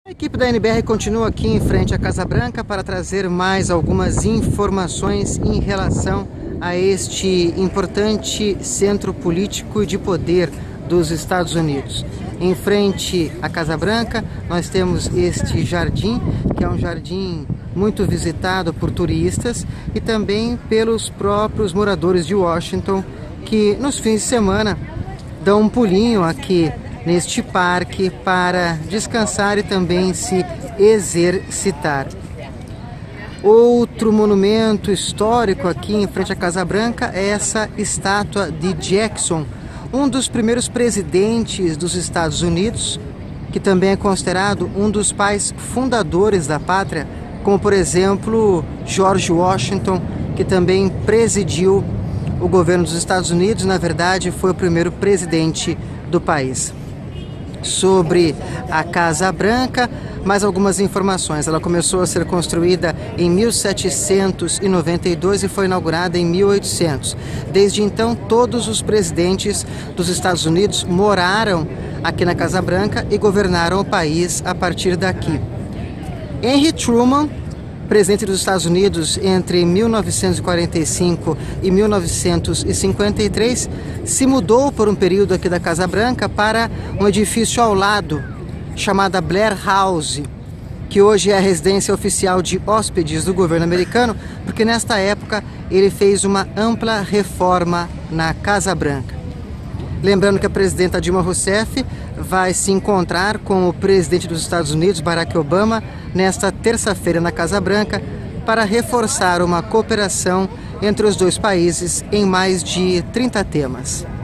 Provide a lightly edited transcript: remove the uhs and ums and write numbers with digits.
A equipe da NBR continua aqui em frente à Casa Branca para trazer mais algumas informações em relação a este importante centro político e de poder dos Estados Unidos. Em frente à Casa Branca, nós temos este jardim, que é um jardim muito visitado por turistas e também pelos próprios moradores de Washington, que nos fins de semana dão um pulinho aqui neste parque para descansar e também se exercitar. Outro monumento histórico aqui em frente à Casa Branca é essa estátua de Jackson, um dos primeiros presidentes dos Estados Unidos, que também é considerado um dos pais fundadores da pátria, como por exemplo George Washington, que também presidiu o governo dos Estados Unidos, na verdade foi o primeiro presidente do país. Sobre a Casa Branca, mais algumas informações. Ela começou a ser construída em 1792 e foi inaugurada em 1800. Desde então, todos os presidentes dos Estados Unidos moraram aqui na Casa Branca e governaram o país a partir daqui. Henry Truman, presidente dos Estados Unidos entre 1945 e 1953, se mudou por um período aqui da Casa Branca para um edifício ao lado, chamada Blair House, que hoje é a residência oficial de hóspedes do governo americano, porque nesta época ele fez uma ampla reforma na Casa Branca. Lembrando que a presidenta Dilma Rousseff vai se encontrar com o presidente dos Estados Unidos, Barack Obama, nesta terça-feira na Casa Branca para reforçar uma cooperação entre os dois países em mais de 30 temas.